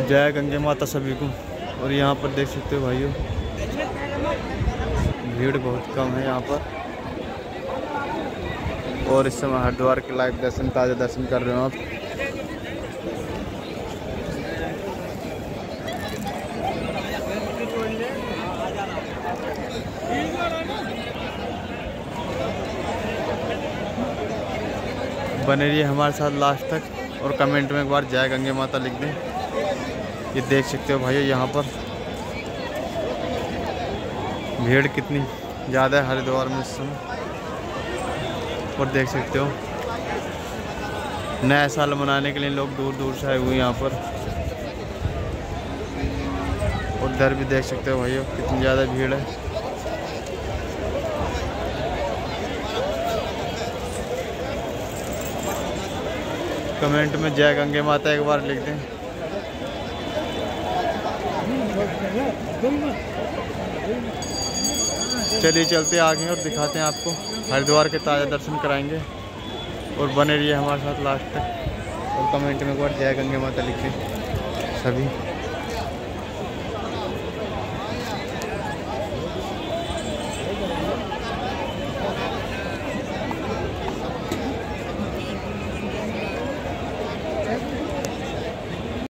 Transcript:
जय गंगे माता सभी को। और यहाँ पर देख सकते हो भाइयों, भीड़ बहुत कम है यहाँ पर। और इस समय हरिद्वार के लाइव दर्शन, ताज़ा दर्शन कर रहे हो आप। बने रहिए हमारे साथ लास्ट तक और कमेंट में एक बार जय गंगे माता लिख दें। ये देख सकते हो भाइयों, यहाँ पर भीड़ कितनी ज़्यादा है हरिद्वार में इस समय। और देख सकते हो नया साल मनाने के लिए लोग दूर दूर से आए हुए यहाँ पर। और इधर भी देख सकते हो भाइयों कितनी ज़्यादा भीड़ है। कमेंट में जय गंगे माता एक बार लिख दें। चलिए चलते आगे और दिखाते हैं आपको, हरिद्वार के ताज़ा दर्शन कराएंगे। और बने रहिए हमारे साथ लास्ट तक और कमेंट में एक बार जय गंगे माता लिख दें सभी।